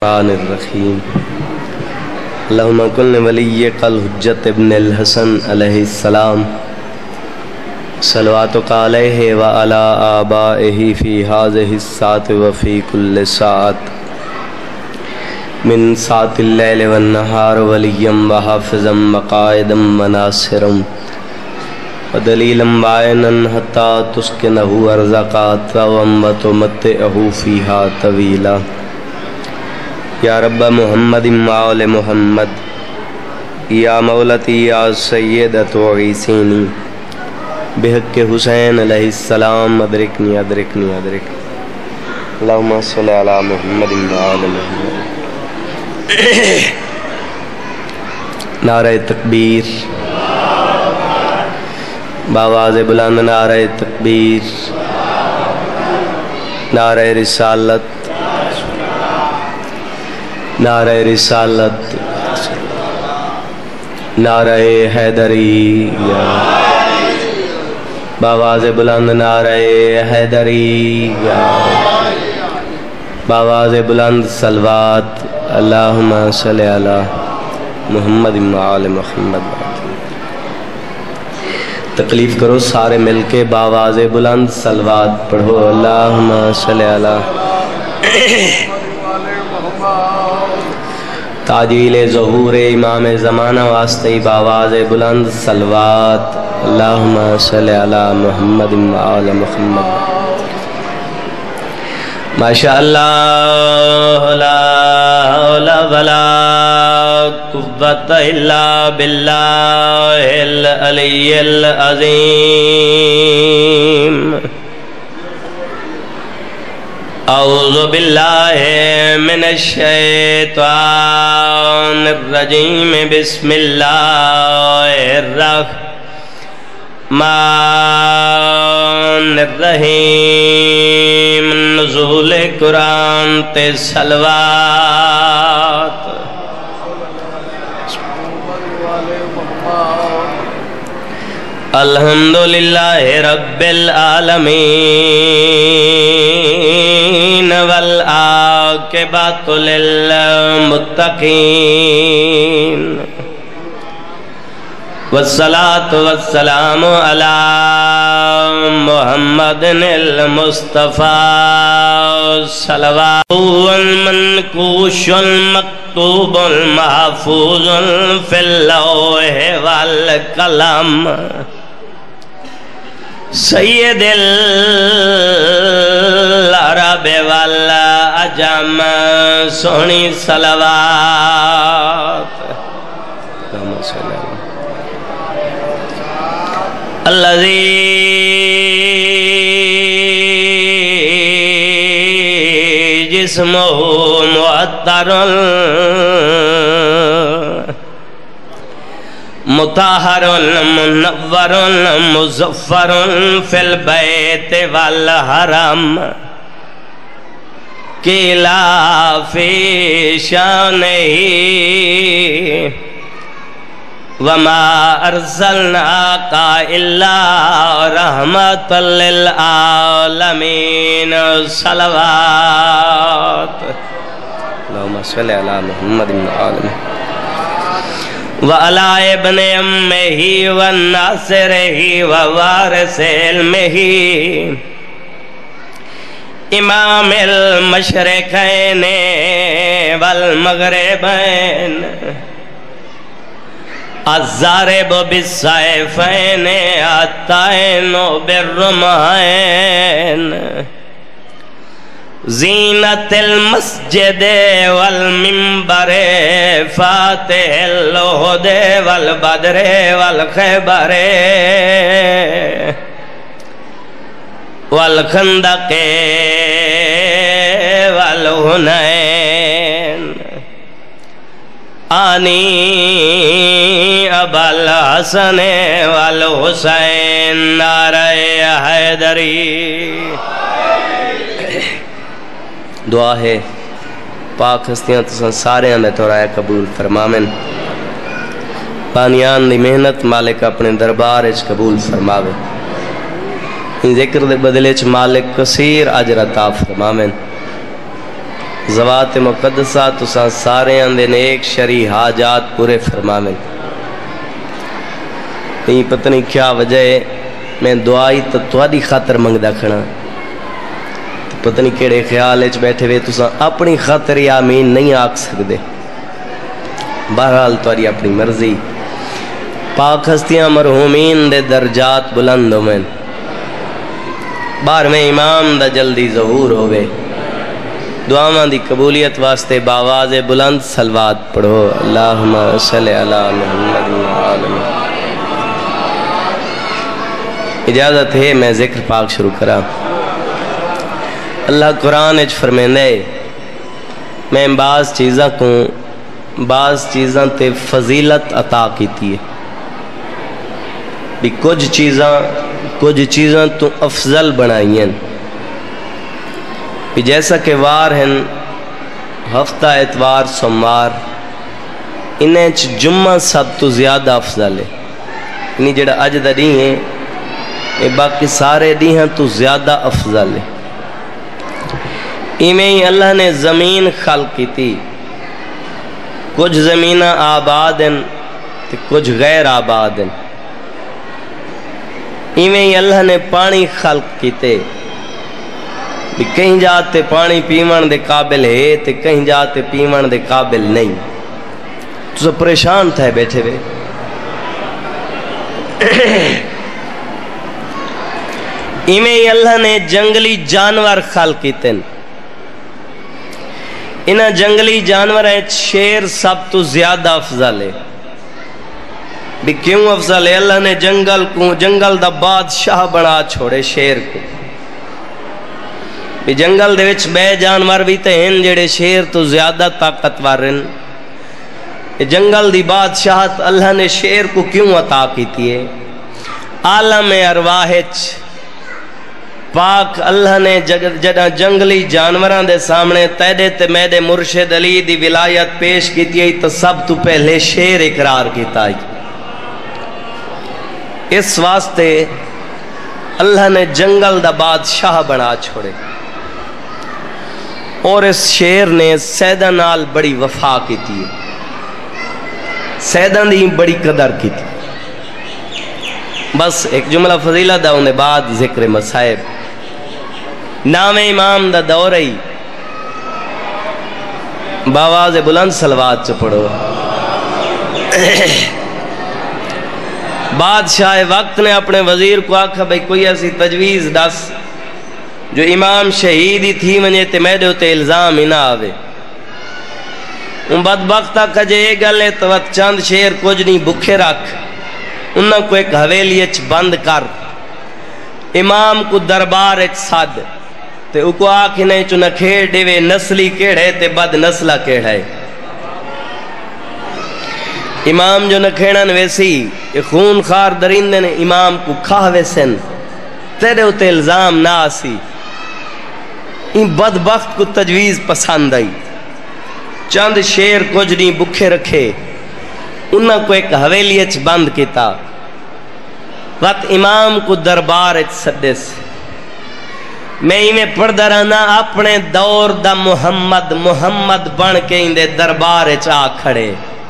الرحمن الرحیم اللہم کل ولی قل حجت ابن الحسن علیہ السلام صلواتک علیہ وعلی آبائہ فی هذه الساعة وفی کل ساعة من ساعة اللیل والنہار ولیا وحافظا وقائدا وناصرا ودلیلا وعینا حتی تسکنہ ارزقا وتمتعہ فیہا طویلا یا رب محمد وآل محمد یا مولتی یا سیدت عیسینی بحق حسین علیہ السلام ادرکنی ادرکنی ادرکنی اللہم صلی علی محمد وآل محمد نعرہ تکبیر باواز بلند نعرہ تکبیر نعرہ رسالت نعرہ رسالت نعرہ حیدری باواز بلند نعرہ حیدری باواز بلند صلوات اللہم صلی علی محمد وآل محمد تکلیف کرو سارے مل کے باواز بلند صلوات پڑھو اللہم صلی علی تاجیل ظہور امام زمانہ واسطے باواز بلند صلوات اللہم صلی علی محمد وآل محمد ماشاءاللہ لا حول ولا قوت الا باللہ العلی العظیم اعوذ باللہ من الشیطان الرجیم بسم اللہ الرحمن الرحیم نزول قرآن تے صلوات الحمدللہ رب العالمین والعاقبۃ للمتقین والصلاة والسلام علی محمد المصطفیٰ صلوات المنقوش المکتوب المحفوظ فی اللوح والقلم سید العرب والعجم سونی صلوات الذی جسمہ معطر مطہر منور مظفر فی البیت والحرم قیلا فی شانہی وما ارسلناک الا رحمت للعالمین صلوات اللہم صلی علی محمد وآل محمد وعلی ابن امہی وناصرہی ووارث علمہی امام المشرقین والمغربین الضارب بالسیفین الطائن بالرمحین زینت المسجد والمنبر فاتح الہد والبدر والخیبر والخندق والحنین آنی ابا الحسن والحسین نعرہ حیدری دعا ہے پاک ہستیاں تساں سارے اندے تورائے قبول فرمامن بانیان دی محنت مالک اپنے دربار اچ قبول فرماوے ذکر دے بدلے چ مالک کثیر اجر عطا فرماویں. ذوات مقدسہ تساں سارے اندے نیک شرعی حاجات پورے فرماویں۔ نہیں پتہ نہیں کیا وجہ ہے، میں دعائی تو تواڈی خاطر منگدا کھڑا، پتہ نہیں کیڑے خیال وچ بیٹھے ہوئے تساں اپنی خاطر آمین نہیں آکھ سکدے۔ بہرحال تواڈی اپنی مرضی۔ پاک ہستیاں مرحومین دے درجات بلند ہوئیں، 12ویں امام دا جلدی ظہور ہوئے۔ دعاواں دی قبولیت واسطے باواز بلند صلوات پڑھو۔ اللہم صلی علی محمد وعلی۔ اجازت ہے میں ذکر پاک شروع کرا۔ اللہ قرآن اچ فرمیندے میں بعض چیزاں تے فضیلت عطا کیتی ہے، بھی کچھ چیزاں تو افضل بنائی ہیں، بھی جیسا کہ وار ہیں ہفتہ اتوار سوموار، انہیں جمعہ سب تو زیادہ افضل ہے، یعنی جڑا اج دا دن ہے یہ باقی سارے دن تو زیادہ افضل ہے۔ ایمیں ہی اللہ نے زمین خلق کی تھی، کچھ زمینہ آباد ہیں تو کچھ غیر آباد ہیں۔ ایمیں ہی اللہ نے پانی خلق کیتے، کہیں جاتے پانی پیمن دے قابل ہے تو کہیں جاتے پیمن دے قابل نہیں، تو سب پریشان تھے بیٹھے ہوئے۔ ایمیں ہی اللہ نے جنگلی جانور خلق کیتے، انہاں جنگلی جانور ہیں شیر سب تو زیادہ افضل ہے۔ بھی کیوں افضل ہے؟ اللہ نے جنگل دا بادشاہ بنا چھوڑے شیر کو، بھی جنگل دے وچ بے جانور بھی تے ہیں جڑے شیر تو زیادہ طاقتور ہیں۔ جنگل دی بادشاہت اللہ نے شیر کو کیوں عطا کیتی ہے؟ عالم ارواح پاک اللہ نے جڑا جنگلی جانوراں دے سامنے تیدے تے میدے مرشد علی دی ولایت پیش کیتی ہے تو سب تو پہلے شیر اقرار کیتا ہے۔ اس واسطے اللہ نے جنگل دا بادشاہ بنا چھوڑے، اور اس شیر نے سیدہ نال بڑی وفا کیتی ہے، سیدہ دی بڑی قدر کیتی۔ بس ایک جملہ فضیلت دا انہیں بعد ذکر مصائب۔ نام امام دا دور ہی باواز بلند صلوات چ پڑھو۔ بادشاہ وقت نے اپنے وزیر کو آکھا بھئی کوئی ایسی تجویز دس جو امام شہید ہی تھی منجے تے میڈے ہوتے الزام ہی نہ آوے۔ ان بدبختہ کجے ایک گلے تو چند شیر کچھ نہیں بکھے رکھ، انہاں کو ایک حویلی اچ بند کر، امام کو دربار اچ ساد تے او کو آکھ نہیں چو نکھیڑ دیوے نسلی کیڑے تے بد نسلہ کیڑے۔ امام جو نکھیڑن ویسی خون خار درندے نے امام کو کھا ویسن تیرے ہوتے الزام نہ آسی۔ ان بدبخت کو تجویز پسند آئی، چند شیر کچھ نہیں بکھے رکھے، انہاں کو ایک حویلی اچ بند کیتا، وقت امام کو دربار اچ سدس۔ میں میں پڑھ درانا اپنے دور دا محمد بن کے اندے دربار اچ آ کھڑے۔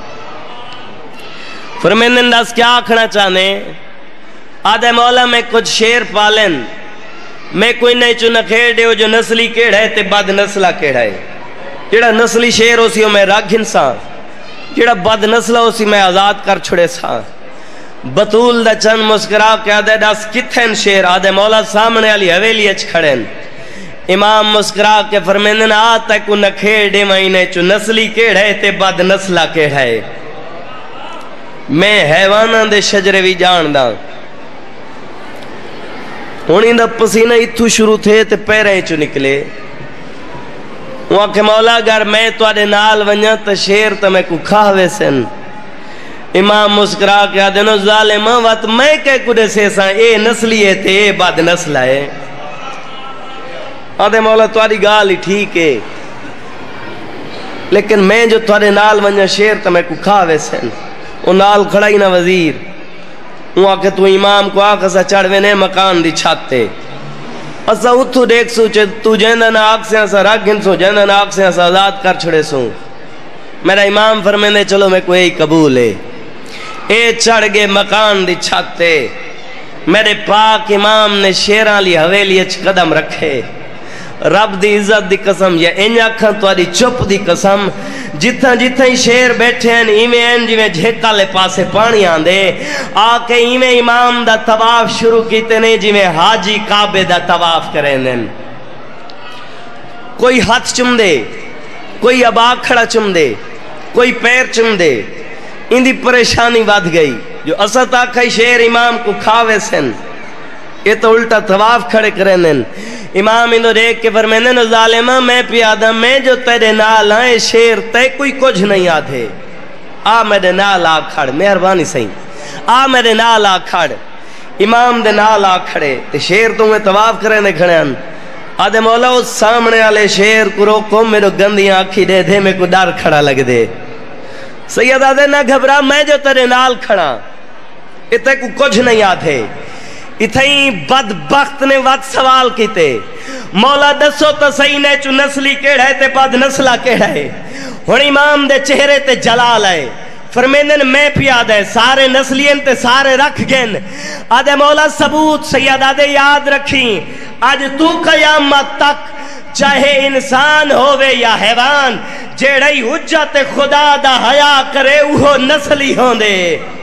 فرمیندن دس کیا آکھنا چاہنے؟ آدھے مولا میں کچھ شیر پالن، میں کوئی نہیں چو نکھیڑ دیو جو نسلی کیڑا ہے تے بد نسلہ کیڑا ہے۔ جڑا نسلی شیر ہو سی ہو میں رکھ انسان، جڑا بد نسلہ ہو سی میں آزاد کر چھڑے سان۔ بطول دا چند مسکرا کے آدھے دس کتھن شیر؟ آدھے مولا سامنے علی حویلی اچ کھڑن۔ امام مسکرا کے فرمیندن آتا کو نکھیڑ دے مہینے چو نسلی کیڑا ہے تے بد نسلہ کیڑا ہے۔ میں حیوانان دے شجرے بھی جان دا، ہونی دا پسینہ اتھو شروع تھے تے پیریں چو نکلے۔ وہاں کہ مولا اگر میں تو آدھے نال ونیا تا شیر تا میں کو کھاوے سن۔ امام مسکرا کے آدھے نو ظالمہ وقت میں کہہ کدے سے ساں اے نسلی ہے تے اے بد نسلہ ہے۔ آدھے مولا تو آدھی گال ہی ٹھیک ہے، لیکن میں جو تو آدھے نال ونیا شیر تا میں کو کھاوے سن۔ وہ نال کھڑائی نہ وزیر، وہاں کہ تو امام کو آکھا سا چڑھوے نے مکان دی چھاتے، اسا اتھو دیکھ سو چے تو جیندہ نہ آگ سے اسا رکھ گن سو جیندہ نہ آگ سے اسا آزاد کر چھڑے سو میرا امام فرمیندے چلو میں کوئی قبول ہے اے چڑھ گے مکان دی چھت تے میرے پاک امام نے شیران لی حویلی اچ قدم رکھے رب دی عزت دی قسم یا انج اکھاں تواری چپ دی قسم جتھاں جتھاں ہی شیر بیٹھے ہیں ایویں ہیں جویں جھیکا لے پاسے پانی آندے آ کے ایویں امام دا طواف شروع کیتے نے جویں حاجی کعبے دا طواف کریں دیں کوئی ہاتھ چم دے کوئی اباگ کھڑا چم دے کوئی پیر چم دے ان دی پریشانی ود گئی جو اسد آکھائی شیر امام کو کھاوے سن یہ تو الٹا طواف کھڑے کریں دیں امام اندو دیکھ کے فرمیندے ظالمہ میں پیادہ میں جو تیرے نال آئے شیر تے کوئی کچھ نہیں آدھے آ میرے نال آ کھڑ مہربانی سہی آ میرے نال آ کھڑ امام دے نال آ کھڑے تے شیر تو میں طواف کریں دے کھڑے ہیں آدھے مولا اس سامنے والے شیر کو روکو میرے گندیاں آنکھی دے دے میں کو ڈر کھڑا لگ دے سید آدھے نہ گھبرا میں جو تیرے نال کھڑا اتے کو کچھ نہیں آدھے اتھائی بدبخت نے وقت سوال کیتے مولا دسو تو صحیح نے چو نسلی کیڑا ہے تے بد نسلہ کیڑا ہے ہون امام دے چہرے تے جلال ہے فرمیندن میں پیاد ہے سارے نسلین تے سارے رکھ گن آدھے مولا ثبوت سید آدھے یاد رکھیں آج تو قیامت تک چاہے انسان ہووے یا حیوان جیڑی حجت خدا دا حیا کرے وہ نسلی ہوں دے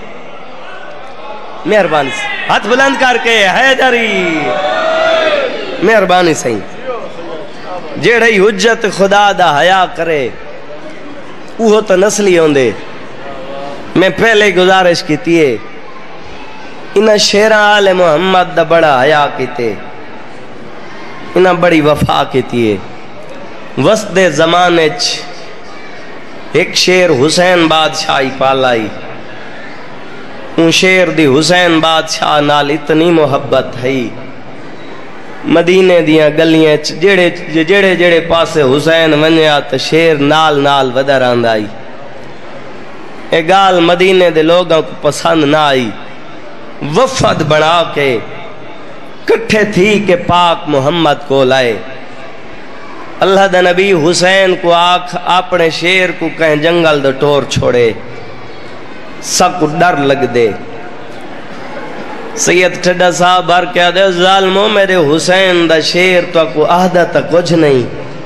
مہربانی سے ہاتھ بلند کر کے حیدری مہربانی سے جیڑی حجت خدا دا حیا کرے وہ تو نسلی ہوں دے میں پہلے گزارش کیتی ہے انہاں شیران آل محمد دا بڑا حیا کیتے انہاں بڑی وفا کیتی ہے وسط زمانے ایک شیر حسین بادشاہی پالائی ان شیر دی حسین بادشاہ نال اتنی محبت ہے مدینے دیاں گلیاں جڑے جڑے جڑے پاسے حسین ونیا تو شیر نال نال ودر آند آئی اے گال مدینے دے لوگوں کو پسند نہ آئی وفد بنا کے کٹھے تھی کہ پاک محمد کو لائے اللہ دا نبی حسین کو آکھ اپنے شیر کو کہیں جنگل دو ٹور چھوڑے سب کو ڈر لگ دے سید ٹھڈا صاحب بھر کیا دے ظالموں میرے حسین دا شیر تو کو آہدہ تا کچھ نہیں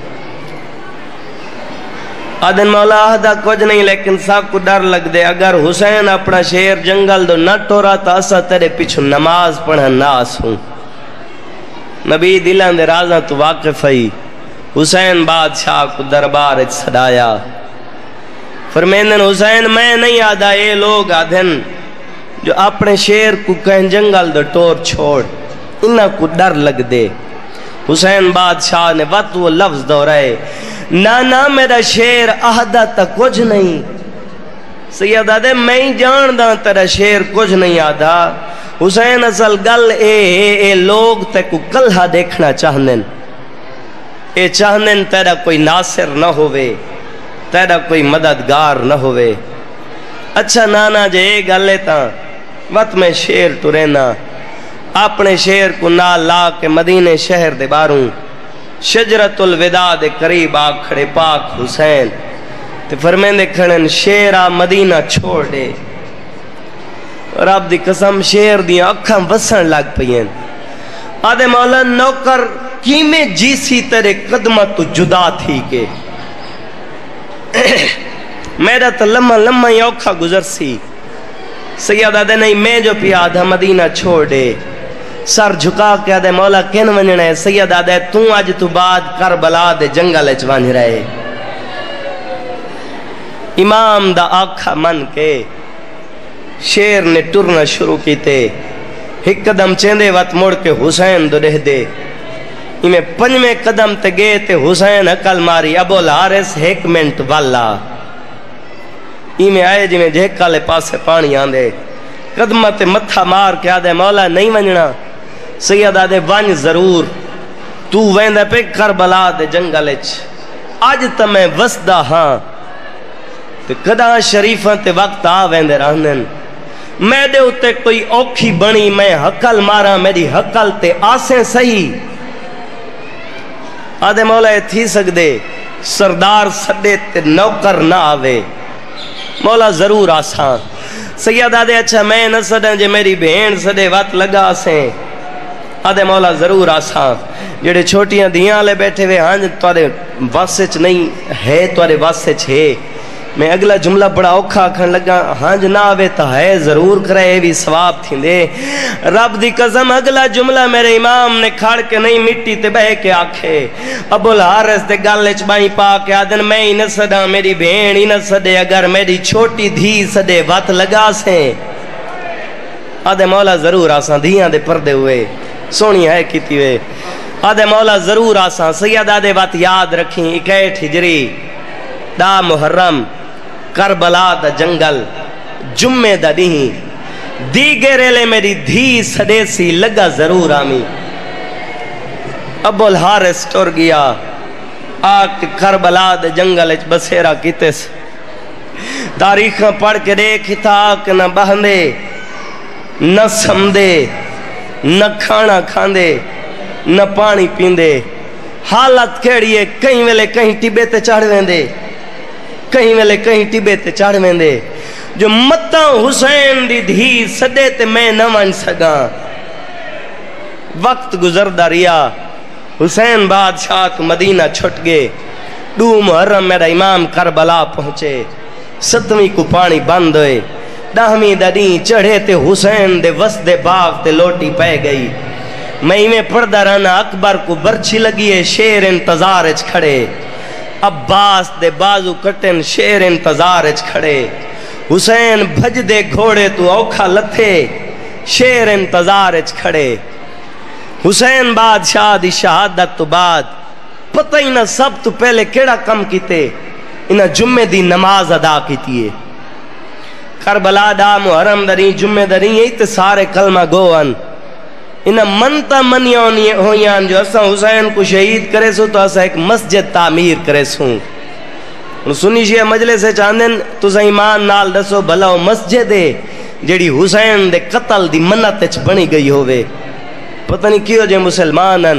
آدن مولا آہدہ کچھ نہیں لیکن سب کو ڈر لگ دے اگر حسین اپنا شیر جنگل دو نہ ٹورا تا اسا تیرے پیچھو نماز پڑھا ناس ہوں نبی دلان دے رازاں تو واقف ہی حسین بادشاہ کو دربار اچ صدایا فرمیندن حسین میں نہیں آدھا یہ لوگ آدھن جو اپنے شیر کو کہیں جنگل دو ٹور چھوڑ انہاں کو ڈر لگ دے حسین بادشاہ نے وقت وہ لفظ دورائے نانا میرا شیر آہدہ تا کچھ نہیں سید آدھے میں ہی جان دا تیرا شیر کچھ نہیں آدھا حسین اصل گل اے لوگ تے کو کلہا دیکھنا چاہنن اے چاہنن تیرا کوئی ناصر نہ ہوئے تیرا کوئی مددگار نہ ہوئے اچھا نانا جے اے گل لیتا وقت میں شیر تو رہنا اپنے شیر کو نہ لا کے مدینے شہر دے باروں شجرت الوداع دے قریب آگ کھڑے پاک حسین تے فرمیندے کھڑن شیرہ مدینہ چھوڑ دے رب دی قسم شیر دیاں اکھاں وسن لگ پئیں آدھے مولا نوکر کیمیں جیسی تیرے قدمت تو جدا تھی کے میرا تو لمحہ لمحہ ہی اوکھا گزر سی سید آدھے نہیں میں جو پی آدھا مدینہ چھوڑ دے سر جھکا کے آدھے مولا کین ونجنے ہے سید آدھے تو آج تو بعد کربلا دے جنگل اچوانی رہے امام دا آکھا من کے شیر نے ٹرنا شروع کیتے ایک قدم چیندے وقت موڑ کے حسین دو رہ دے میں پنجمے قدم تے گئے تے حسین عقل ماری ابو الحارث ایک منٹ والا میں آئے جی میں جھیکا لے پاسے پانی آندے قدمہ تے متھا مار کے آدھے مولا نہیں ونجنا سید آدھے ونج ضرور تو ویندہ پہ کربلا دے جنگل اچ آج تا میں وسدہ ہاں تے قداں شریفاں تے وقت آ ویندے رہنن میں دے اتے کوئی اوکھی بنی میں حقل مارا میری حقل تے آسیں صحیح آدھے مولا تھی سکدے سردار سدے تے نوکر نہ آوے، مولا ضرور آسان. سید آدھے اچھا میں نہ سداں جے میری بہن سدے وقت لگا سیں. آدھے مولا ضرور آسان. جڑے چھوٹیاں دیاں لے بیٹھے ہوئے ہاں توارے واسچ نہیں ہے، توارے واسچ ہے. میں اگلا جملہ بڑا اوکھا کھن لگا، ہاں نہ آوے تا ہے ضرور کرے بھی ثواب تھی دے. رب دی قسم اگلا جملہ میرے امام نے کھاڑ کے نہیں مٹی تے بہ کے آکھے. ابو الحارث دے گل وچ بائیں پا کے آدن میں ہی نہ سداں میری بہن ہی نہ سدے، اگر میری چھوٹی دھی سدے وت لگا سیں. آدھے مولا ضرور آساں دھیاں دے پردے ہوئے سونی ہے کیتی ہوئے. آدھے مولا ضرور آساں. سید آدھے بات یاد رکھیں 61 ہجری دا محرم کربلا دا جنگل جمعے دا نہیں دیگے ریلے میری دھی سدے سی لگا ضرور آمی. ابو الحارث ٹر گیا آگ کربلا دا جنگل اچ بسیرا کیتے سے. تاریخاں پڑھ کے دیکھ تھا کہ نہ بہندے نہ سمدے نہ کھانا کھاندے نہ پانی پیندے. حالت کیڑی ہے کہیں ویلے کہیں ٹبے تے چڑھ ویندے، کہیں ویلے کہیں ٹبے تے چڑھ ویندے. جو متاں حسین دی دھی سدے تے میں نہ ون سگاں. وقت گزردا رہیا، حسین بادشاہ کو مدینہ چھٹ گئے. 2 محرم میرا امام کربلا پہنچے. 7ویں کو پانی بند ہوئے. 10ویں دیں چڑھے تے حسین دے وسط باغ تے لوٹی پہ گئی. میں پڑھدا رہنا اکبر کو برچھی لگی ہے شیر انتظار اچ کھڑے. عباس دے بازو کٹن شیر انتظار اچ کھڑے. حسین بھج دے گھوڑے تو اوکھا لتھے شیر انتظار اچ کھڑے. حسین بادشاہ دی شہادت تو بعد پتہ ہی نہ سب تو پہلے کیڑا کم کیتے انہاں جمعے دی نماز ادا کیتی ہے. کربلا دا محرم دری جمعے دری یہی تے سارے کلمہ گوان. انہاں منتا منیاں ہویاں جو اساں حسین کو شہید کرے سو تو اساں ایک مسجد تعمیر کرے سوں. سنی شیعہ مجلس سے چاندن تو ایمان نال دسو بھلا وہ مسجد ہے جڑی حسین دے قتل دی منت وچ بنی گئی ہووے. پتہ نہیں کیوں جے مسلمانن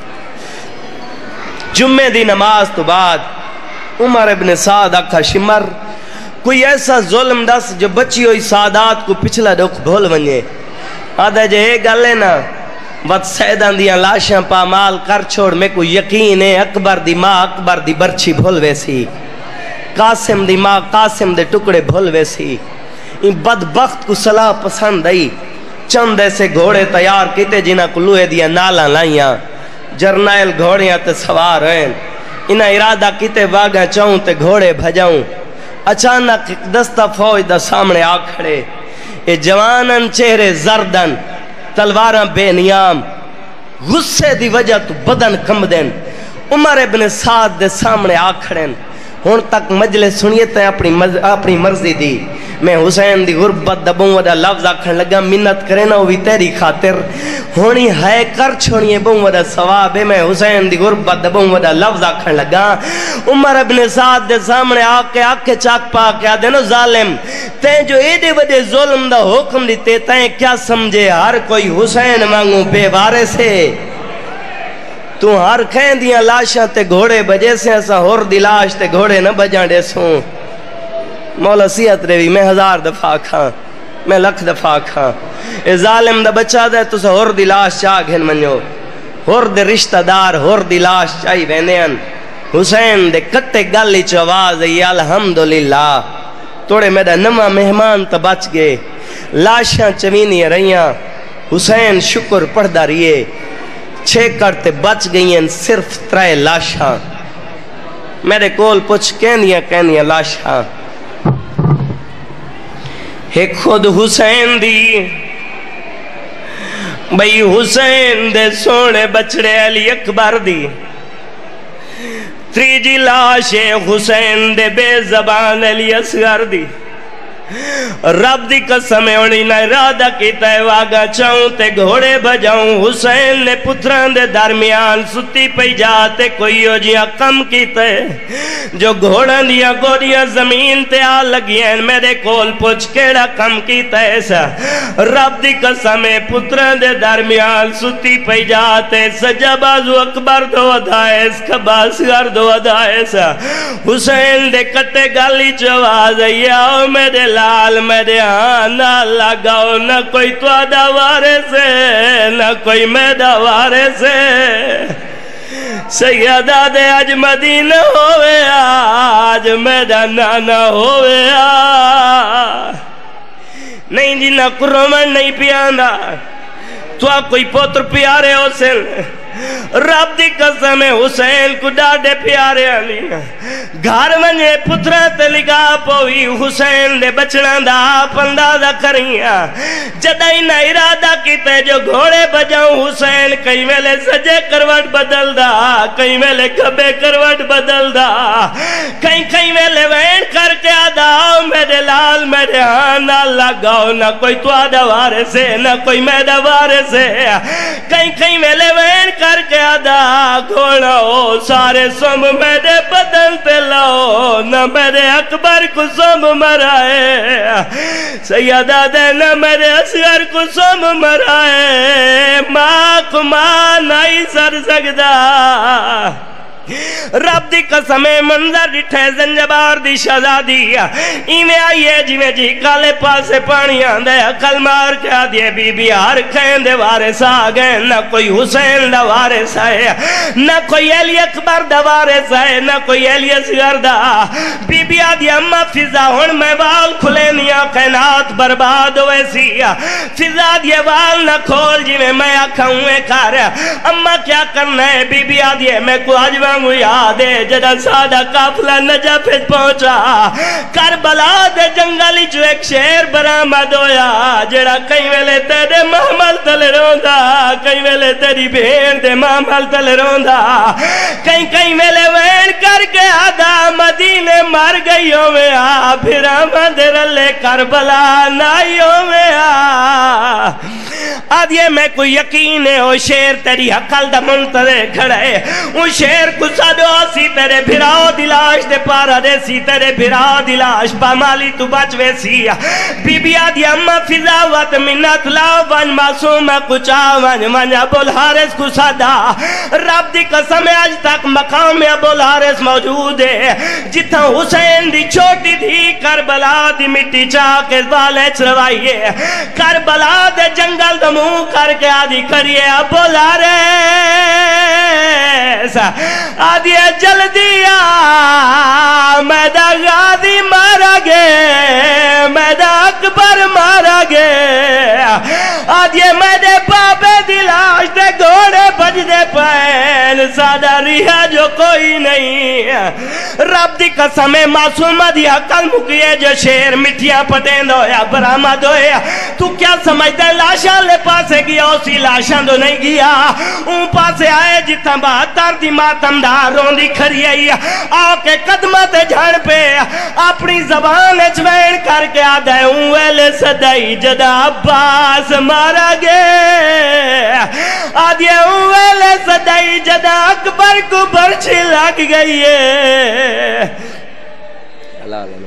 جمعے دی نماز تو بعد عمر ابن سعد آکھا شمر کوئی ایسا ظلم دس جو بچی ہوئی سادات کو پچھلا دکھ بھول ونجے. آدھا جے ایک گل ہے نا وقت سیدان دیاں لاشاں پامال کر چھوڑ میں کو یقین ہے اکبر دی ماں اکبر دی برچی بھول ویسی، قاسم دی ماں قاسم دے ٹکڑے بھول ویسی. ان بدبخت کو صلاح پسند آئی. چند ایسے گھوڑے تیار کیتے جنہاں کو لوہے دیا نالاں لائیاں جرنائل گھوڑیاں تے سوار ہیں. انہاں ارادہ کیتے واگاں چاہوں تے گھوڑے بھجاؤں. اچانک دستہ فوج دا سامنے آ کھڑے. اے جوانن چہرے زردن تلواراں بے نیام غصے دی وجہ تو بدن کم دین. عمر ابن سعد دے سامنے آ کھڑے. ہون تک مجلس سنیے تے اپنی مرضی دی. میں حسین دی غربت دبوں ودا لفظ آکھن لگا منت کرے نا ہوئی تیری خاطر ہونی ہے کر چھوڑیے بوں ودا ثواب ہے. میں حسین دی غربت دبوں ودا لفظ آکھن لگا. عمر ابن سعد دے سامنے آکے چاک پا کے آدھے نو ظالم تین جو ایڈے بڑے ظلم دا حکم دیتے تین کیا سمجھے ہر کوئی حسین مانگوں بے وارے سے. تو ہر کھین دیاں لاشاں تے گھوڑے بجے سے ایسا ہور دی لاش تے گھوڑے نہ بجاں دے سوں. مولا سیحت روی میں 1000 دفعہ کھاں میں 1,00,000 دفعہ کھاں. اے ظالم دا بچہ دے تو سا ہور دی لاش چاہ گھن منجو ہور دے رشتہ دار ہور دی لاش چاہی ویندین. حسین دے کٹے گالی چواز ای الحمدللہ توڑے میرا نمہ مہمان تا بچ گئے. لاشاں چوینی رہیاں. حسین شکر پڑھ رہیے 6 کرتے بچ گئیں صرف 3 لاشاں. میرے کول پوچھ کہنیاں لاشاں. ایک خود حسین دی بھئی حسین دے سونے بچڑے علی اکبر دی. تریجی لاش حسین دے بے زبان علی اصغر دی. رب دی قسم ہوਣੀ نہ ارادہ کیتا ہے واگا چاہوں تے گھوڑے بجاؤں حسین نے پتران دے درمیان ستی پئی جاتے کوئی ہو جیاں کم کیتا ہے جو گھوڑان دیا گوڑیاں زمین تے آ لگیاں میرے کول پوچھ کیڑا کم کیتا ہے سا رب دی قسم پتران دے درمیان ستی پئی جاتے سجا بازو اکبر دو ادائیس کباس گر دو ادائیس حسین دے کٹے گالی چواز آؤ میرے لال میرے ہاں نہ لگاؤ نہ کوئی تو دوارے سے نہ کوئی میدہ وارے سے سیدہ دے آج مدینہ ہوئے آج میدہ نانا ہوئے نہیں جی نہ قرمن نہیں پیاندہ تو کوئی پوتر پیارے ہو سن رب دی قسم حسین کو ڈاڑے پیارے آلینا گھر منجے پتران تے لگا پوئی حسین دے بچنا دا آپ اندازہ کریاں جدائی نہ ارادہ کیتے جو گھوڑے بجاؤں حسین کئی ویلے سجے کروٹ بدل دا کئی ویلے کبے کروٹ بدل دا کئی ویلے وین کر کے آدھا میرے لال میرے ہاں نہ لگاؤ نہ کوئی تو آدھا وارے سے نہ کوئی میدہ وارے سے کئی ویلے وین کر کے آدھا گھوڑا ہو سارے سم میرے بدن تے لاؤ نہ میرے اکبر کو سم مرائے سیدہ دے نہ میرے اصغر کو سم مرائے ماں کو ماں نہیں سر سکتا رب دی قسم منظر ڈٹھے زنجبار دی شہزادی ایویں آئیے جویں جی کالے پاسے پانی آندے عقل مار کے آدھے بی بی ہر کھین دے وارث آ گئے نہ کوئی حسین دا وارث ہے نہ کوئی علی اکبر دا وارث ہے نہ کوئی علی اصغر دا بی بی آدھی اماں فضا ہن میں وال کھلے نیا کائنات برباد ہوئے سی فضا دیے وال نہ کھول جویں میں آکھاؤں کر اماں کیا کرنا ہے بی بی آدھی میں کو آج مانگو یاد ہے جدہ سادہ کافلہ نجف پہنچا کربلا دے جنگلی جو ایک شیر برآمد ہویا جڑا کئی ویلے تیرے محمل تل روندا کئی ویلے تیری بہن دے محمل تل روندا کئی ویلے وین کر کے آدھا مدینے مر گئی ہوئے پھر آمد رلے کربلا نائی ہوئے آدھے میں کوئی یقین ہے وہ شیر تیری عقل دا منتظر کھڑا ہے وہ شیر کو سادو آسی تیرے بھراؤ دلاش دے پارا دے سی تیرے بھراؤ دلاش پامالی تو بچوے سی بی بی آدھی اممہ فضا وات منت لاؤ ون معصوم کچا ون ابو الحارث کو سادا رب دی قسم آج تک مقام ابو الحارث موجود ہے جتنا حسین دی چھوٹی تھی کربلا دی مٹی چاہ کے والے چروائیے کربلا دے جنگل دمو کر کے آدھی کریے ابو الحارث آدھی جلدی میدہ غازی مارا گے میدہ اکبر مارا گے آدھی میدے بابے دلاش دے گھوڑے بج دے پین سادہ رہا جو کوئی نہیں رب دی قسم معصومہ دی عقل مکیے جو شیر مٹھیاں پٹین ہویا برآمد ہویا تو کیا سمجھتے لاشاں لے پاسے گیا اسی لاشاں دو نہیں گیا ان پاسے آئے جتنا بہتر دی ماتم دار روندی کھری آئی آؤ کے قدمت جھڑ پہ اپنی زبان چوین کر کے آدھے ویلے صدائی جدہ عباس مارا گے آدھے ویلے صدائی جدہ اکبر کو برچی لگ گئی ہے اللہ